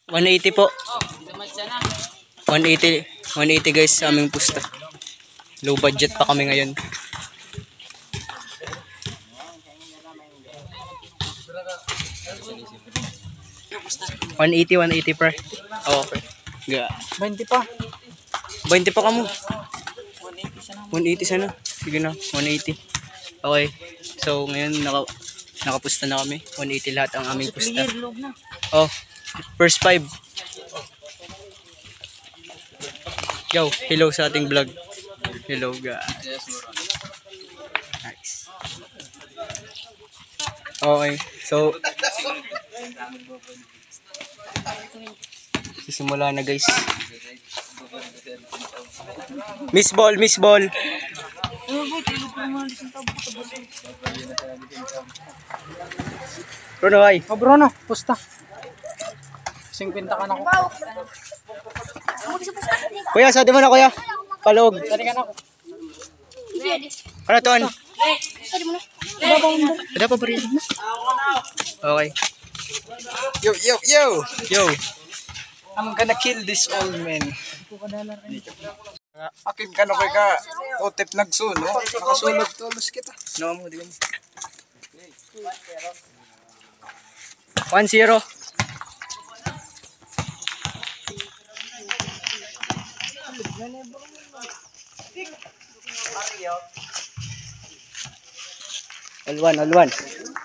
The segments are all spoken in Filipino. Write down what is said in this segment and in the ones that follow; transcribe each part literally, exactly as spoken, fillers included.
one eighty po. one eighty. one eighty guys sa aming pusta. Low budget pa kami ngayon. one eighty, one eighty per. Oo, per. Ga. twenty pa. twenty pa kamo. one eighty sana. Sige na, one eighty. Okay. So ngayon naka nakapusta na kami. one eighty lahat ang aming pusta. Oh, first five. Yo, hello sa ating vlog. Hello guys. Nice. Okay. So sisimula na guys. Miss ball, miss ball. Bruno, ay. Oh, Bruno, pusta. fifty ka na ko. Kuya, sa di mo na kuya. Palog. Dali ka na ko. Ano to? Ano? Ada pa ba rin? Okay. Yo, yo, yo. Yo. I'm gonna kill this old man. Akin ka na kay ka. Otep nagsuno. Nakasulog tulos kita. No mo, di mo. one zero. All one, all one.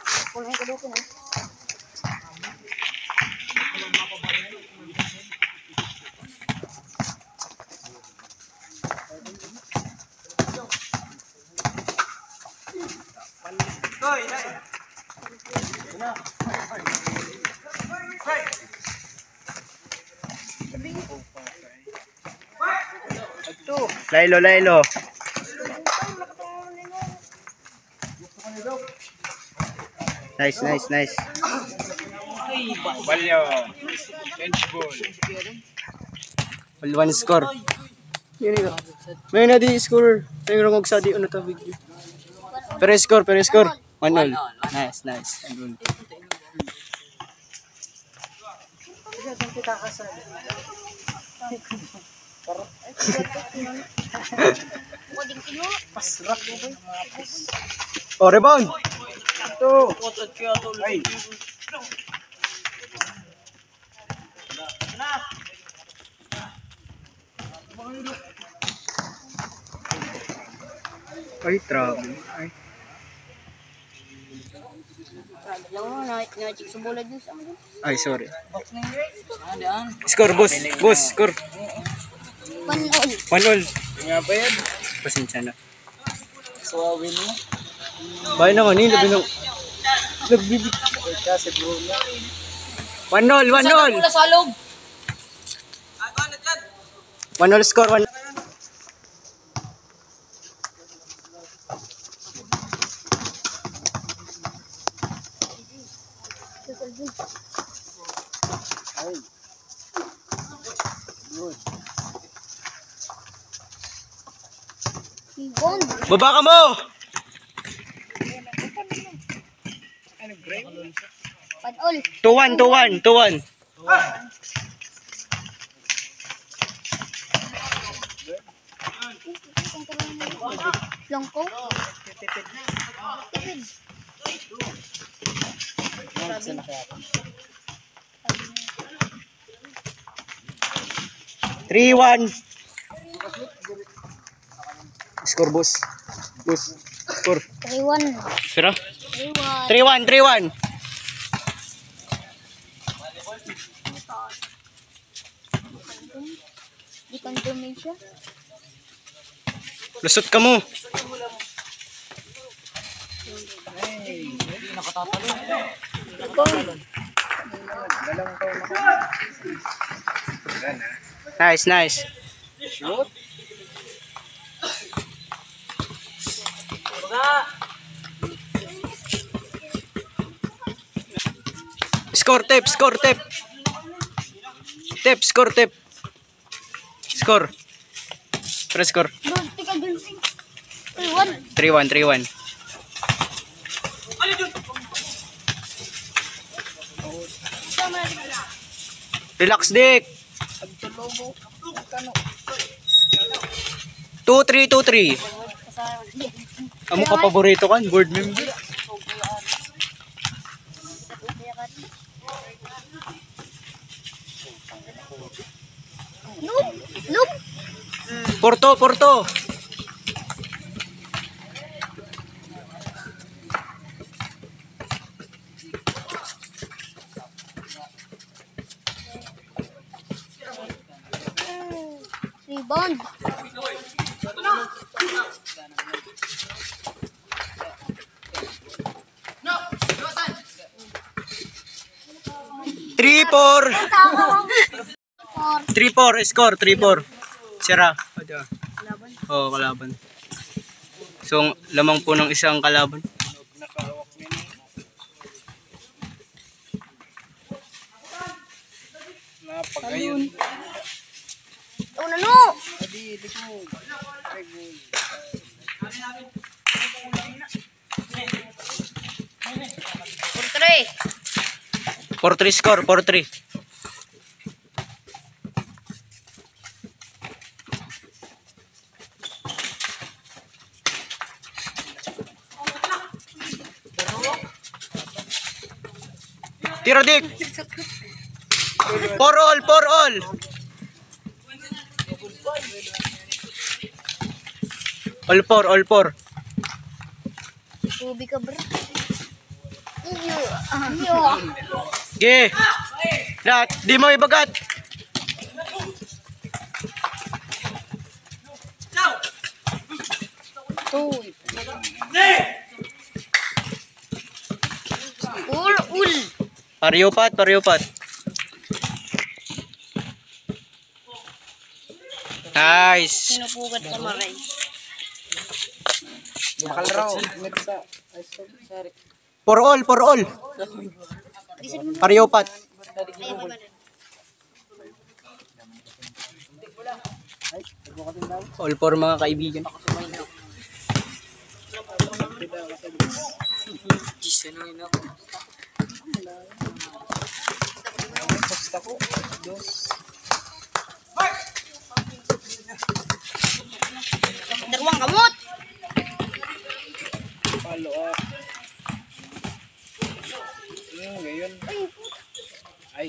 Lailo, lailo. Nice, nice, nice. Balyo. Bench ball. All one score. Yun ito. May na di score. May rungog sa di ano to video. Pero score, pero score. one all. Nice, nice. Oh, rebound. Ito. Ay. Ay, trouble. Ay. Ay, sorry. Score, boss. Boss, score. One all. One all. Nga ba yan? Pasensya na. Suwawin mo. Bahay na kanina, binong... Nagbibig. Kasi Bruno. One all, one all. One all score, one. Ay. Good. Baba ka mo! Ano break? One all. two one, two one, two one. Longko. three one. Score, boss. Boss. Score. Three one. Pero? Three one. three one, three one. Di confirmation. Lusot ka mo. Nice, nice. Shoot. Score tape, score tape. Tape, score tape. Score. Press score. Doon, tika dun sing. Three one. three one, three one. Relax, Dick. two three two three. Amo ka paborito kan, board member. Look! Look! Porto, Porto. Rebound. three four. Four. three four, score, three four. Sira. Oo, oh, kalaban. So, lamang po ng isang kalaban. Napagayon. Oh, nano! Four three. four three score, four three. Tiro, Dick. For all, for all. All four, all four. Tubi ka, bro. Iyo. Iyo. Ge. Lahat, di mo ibagat. Two. Ul, ul. Pariopat, pariopat. Nice. Sinupugat ka, Maray. Makalaro. For all, for all. Pariopat. All for mga kaibigan. Dalawang kamot. Follow up. Hmm, ngayon. Ay.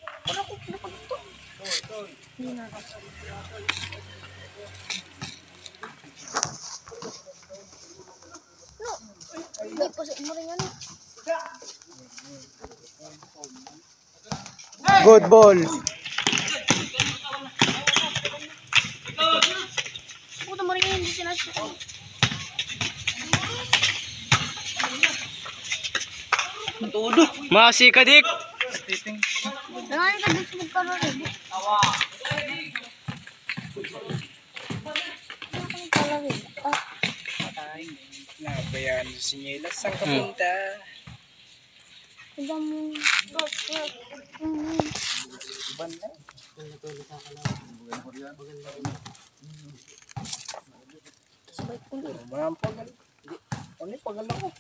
No. Hindi pa sa imo rin yan. Good ball. Puta mo rin yan, hindi sinasya. Masi ka, Dick. Nangayon ka gusto magkaroon rin. Nabayaan sa sinyelas. Saan ka punta? Ilang mo. Banda. Mga pagal. Ano yung pagal ako?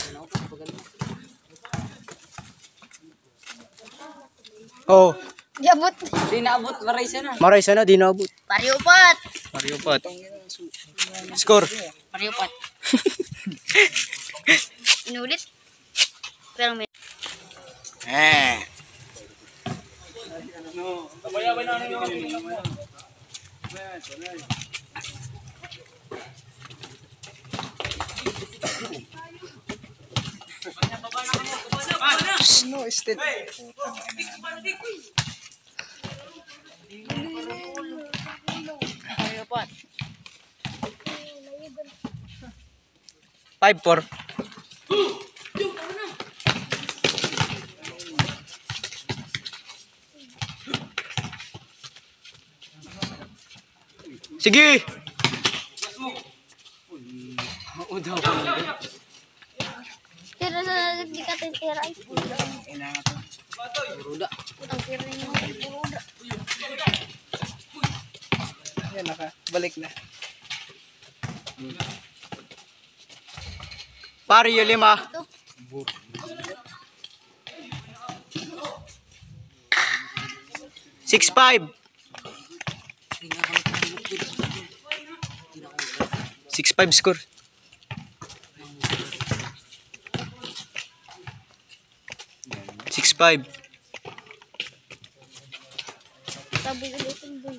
Oh, Jabot. maray sana, di naabot. Pariupat. Pariopat. Score. Pariupat. Inulit. Pero may... Eh. No, still. Pariupat. five four. Sige. Tira na di ka titira. Ina nga to. Ang tira niyo. Puruda. Yan, naka. Balik na. Pari yung lima. six five. six five score. six five. Sabi ulit yung boy.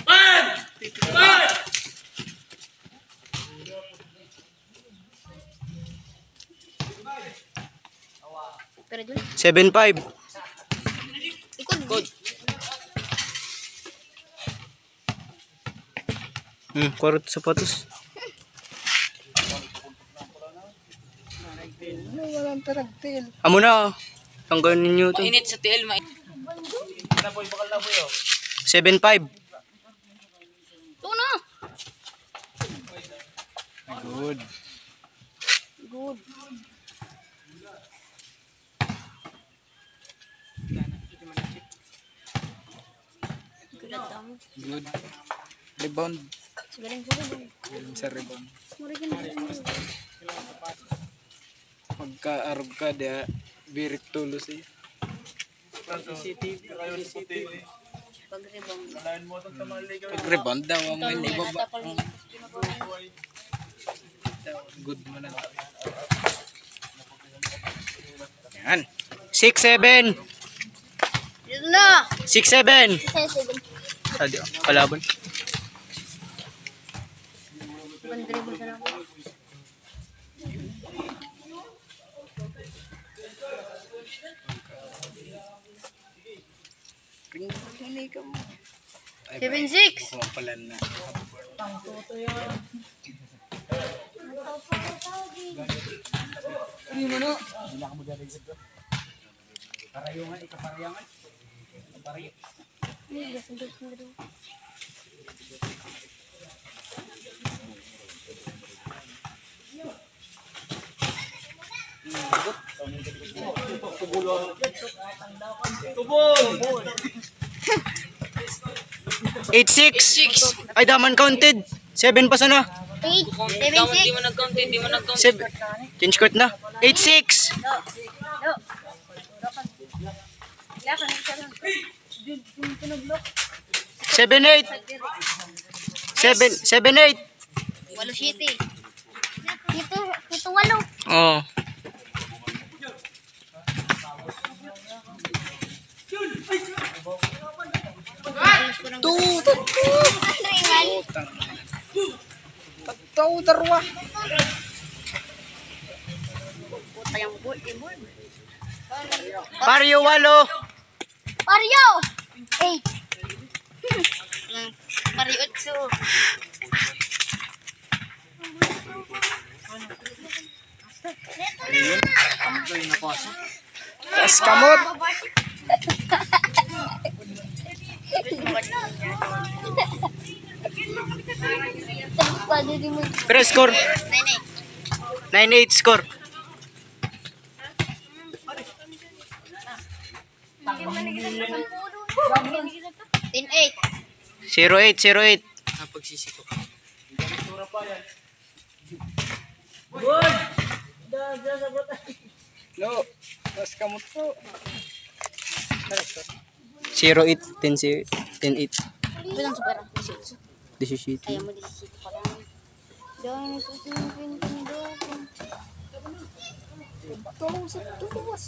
Pero dun, seven five. ikot. Ikot. Hmm, kurot sapatos. Walang taragtil. Amo na. Tanggalin ninyo ito. Mainit sa T L, mainit. seven five. Ito na. Good. Good. Kulat dami. Good. Rebound. Sigaring sa rin. Galing sa rebound. Murikin na rin. Pagka-arog ka, dia birit tulos eh. Pag-rebound. Pag-rebound daw, ang hindi Ito, baba. natapal niya. Good mo na. Yan. six seven. Dito na. six seven. Isa seven. Adi, kalaban. Pag-dribble sa lang. Seven six. Kumapalan na. eight six. Ay, daman counted. seven pa sana. Eight. Seven Ikaw, six. Di mo nag-count, di mo nag-count. seven. Change court na. eight six. No. No. Lakan isa lang. seven eight. seven seven eight. Walo city. Ito, ito walo. Oh. Two. Utang. Pagtaw darwa. Puta yung board. Yung board. Pario walo. Mario! Eight. Mario Otso. Tas kamot. Pwede din mo. Pero score. Nene. nine eight score. Ten eight. zero eight zero eight. Pagsisiko. No. Tas kamot po. zero eight ten ten eight. Bilang super. seventeen. Ayaw mo disisito pa lang. Dahil ito sinipintindo ko. Ito sa tuwas.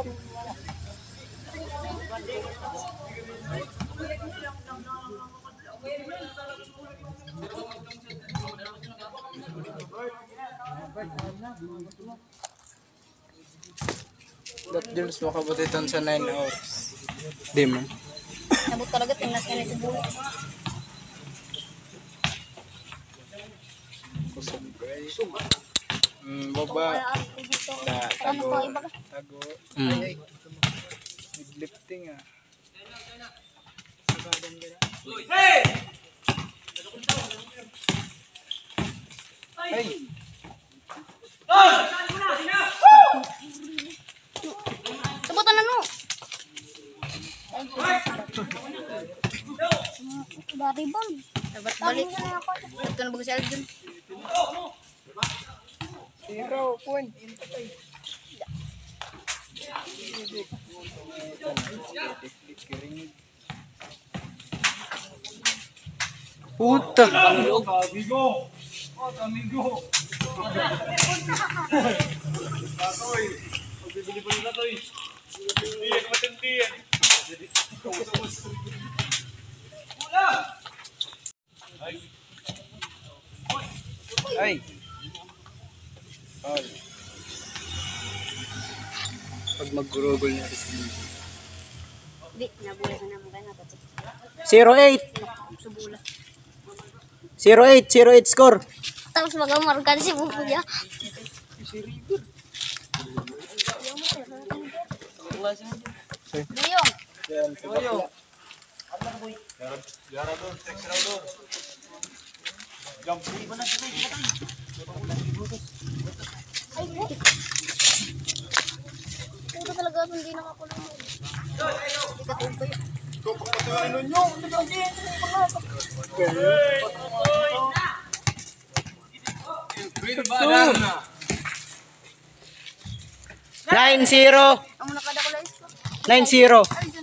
Dat Jones makabuti ton sa nine hours. Di man. Nabot talaga, tingnas ka na sa buhay. Kusog guys. Hmm, baba. Da, Ano tago. pa iba ka? Tago. Mm. Lifting ah. Hey! Sabutan na no. Dari bang. Dapat balik. Ito na bago si Alvin. Zero point. Puta. Amigo! Oh, amigo! Tatoy! Magbibili pa nila to eh. Tindihan, matindihan. Ay! Ay! Pag mag-gurugol na rin. Di, nabula ka naman ka na. zero eight. Subula. zero eight. zero eight score. Tapos magamarkan si buko niya. Buyong. Yara doon, text raw doon. Jump. Ay, buti. Puro talaga hindi nakakulong. Hindi ka tumpay. Ikaw pagpatuloy nyo. nine zero. Amo na kada ko lang. nine zero. Ay, dyan.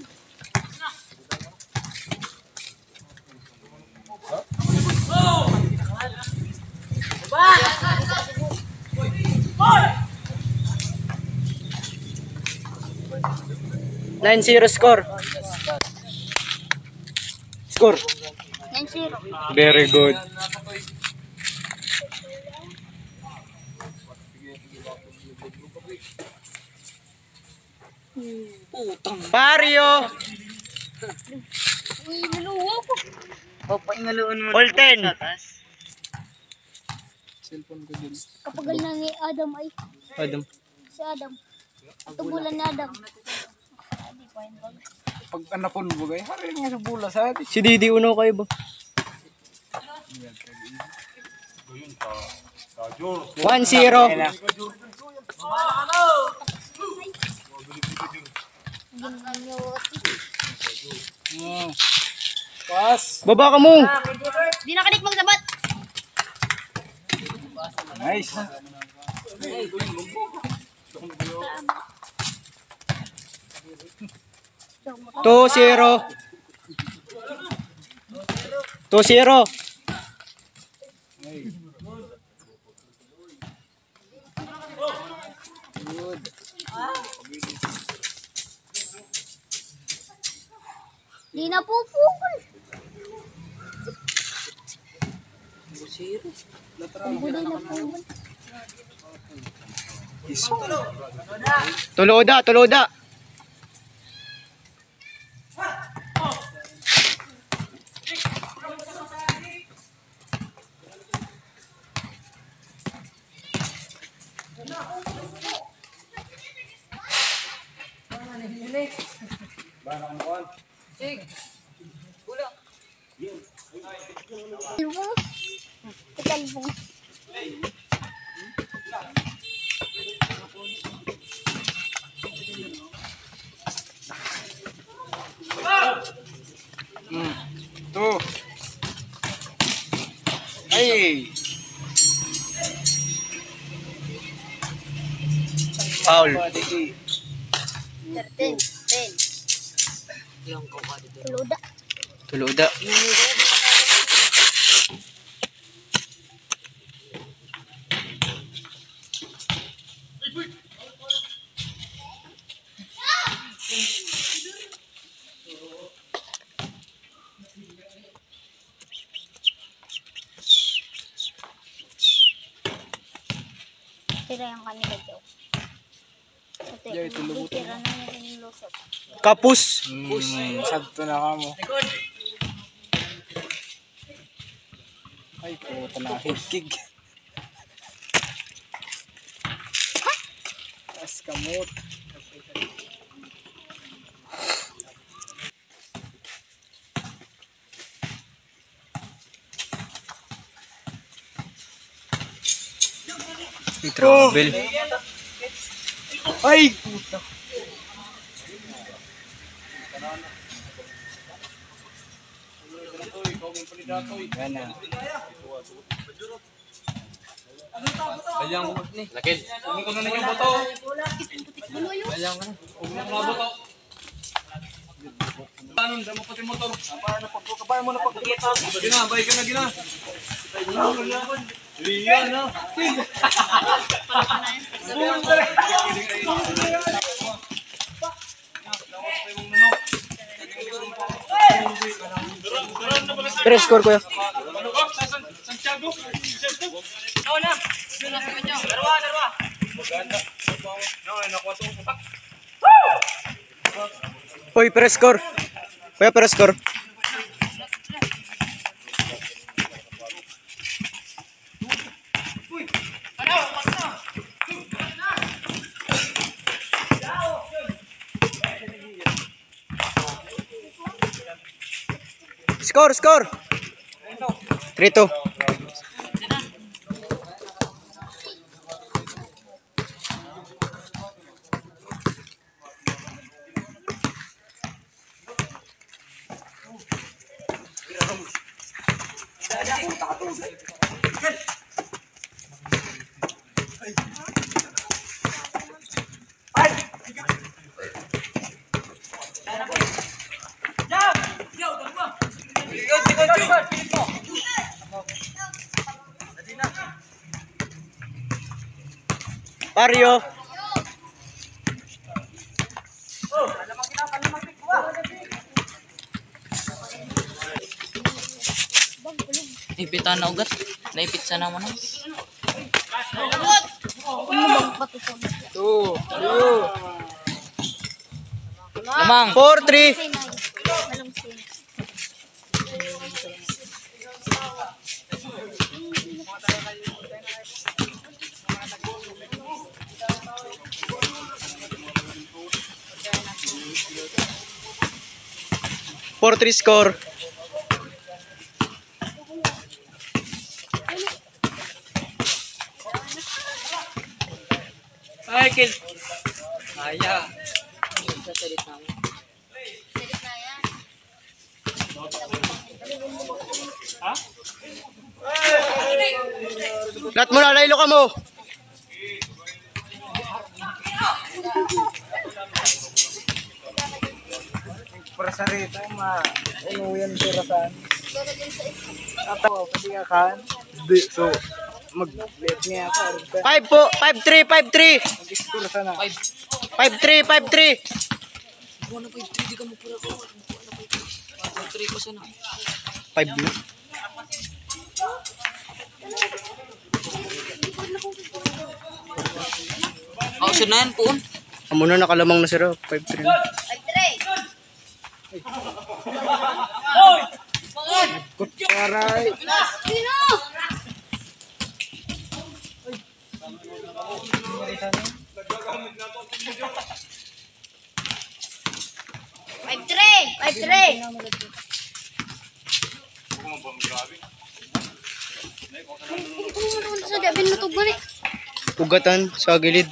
nine zero score. Score. nine zero. Very good. Pario. Uy, niluwa ko. All ten. Cellphone ko din. Kapagal na ni Adam ay. Adam. Si Adam. Tubulan ni Adam. Pag anapon mo gay, hari nga sa bula sa atin. Si Didi uno kayo ba? one zero. Ginganyo. Hmm. Pas. Baba ka mo. Di na kadik magsabat. Nice. two zero. two zero. Di na pupukol. Buday na pupukol. Tuloda, tuloda. Talbong. Talbong. Hmm. Two. Ay. Foul. Ten. Ten. Tuloda. Tuloda. Tira yung kanila daw. Ate, Jay, tulog tira na niya yung lusot. Kapus. Hmm. Sakto na ka mo. Ay, puta na. Higkig. Tas kamot. May trouble. Ay, puta. Yan na. Lakil. Anong damo pati motor. Apa na pagko kabay mo na pagko. Gina, bay ka na gina. Iya na. Pero score kuya. Santiago. Uy, pero score. Kuya, pero score. Score, score. three two. Barrio. Ipitan na ugat. Naipit sa naman. two. two. Lamang. four three. four three score. Ay, kill. Aya. Lat mo na, laylo ka mo. Para sa rito, ma, ano yan para saan? Tatawa, pati nga kan. Di, so, mag-let niya ako. five po, five three, five three. Mag-score sana. five three, five three. Ano pa yung three? Di ka mo pura ko. three ko sana. five na. Ako siya na yan, puon. Amo na nakalamang na sila, five three. Kutsaray. Five three! Five three! Sa dabi natog ba ni? Ugatan sa gilid.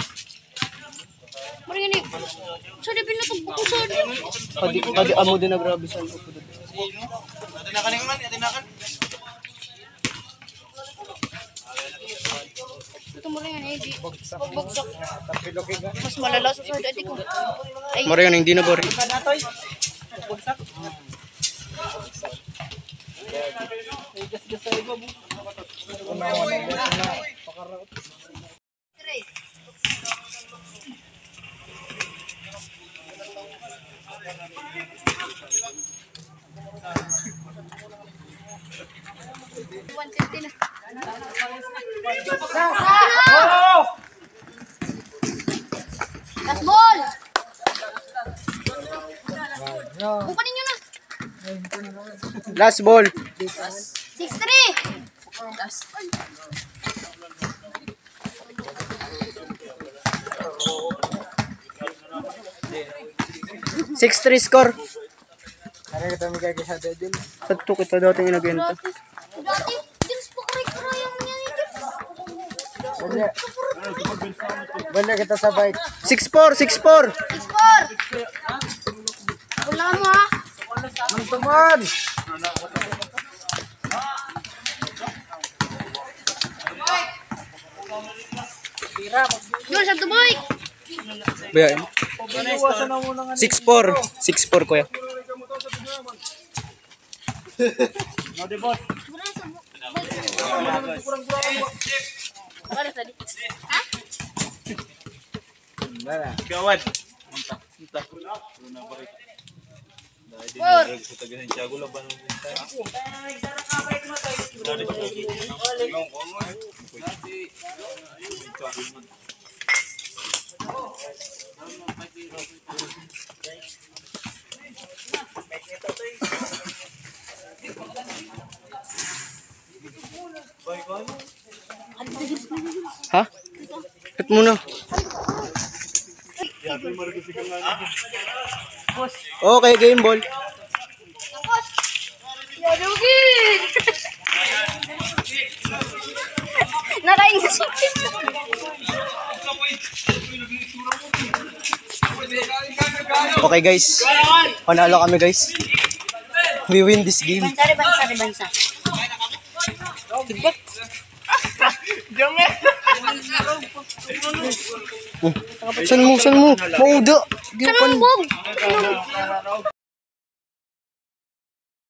Mari ni. Sa dabi natog ko sa dabi. Kadi, kadi amo din na grabe sa upo. Atinakan nga man, atinakan. Ito mo rin yan eh. di. Pagbagsak. Tapilokin ka. Mas malala sa sa dabi ko. Ay, Mara yun, hindi na bari. three. one fifty na. Last ball! Bukanin nyo na. Last ball. six three! six three score. Ano kita may kagisa din? Sa to kita dating inagenta. Dati, dati, dilis pa korek ko yung Banya. Banya kita sa bike. six four, six four. six four! Wala mo ha? Ang tuman! Yun, sa tuboy! Bayain. Iwasan na muna nga. six four. six four kuya. No, di boss. Mura sa bu- Para tadi. Ha? Wala. Gawad. Unta. Unta. Una ba rin? Dahil din Por. nag sa tagasan siya gulo ba nung punta? Ha? Cut muna. Okay, game ball. Yadugin! Nakain na siya. Okay guys. Panalo kami guys. We win this game. Bansa, bansa, bansa. Oh, saan mo? Saan mo? Mauda. Di Saan pa. ang bog?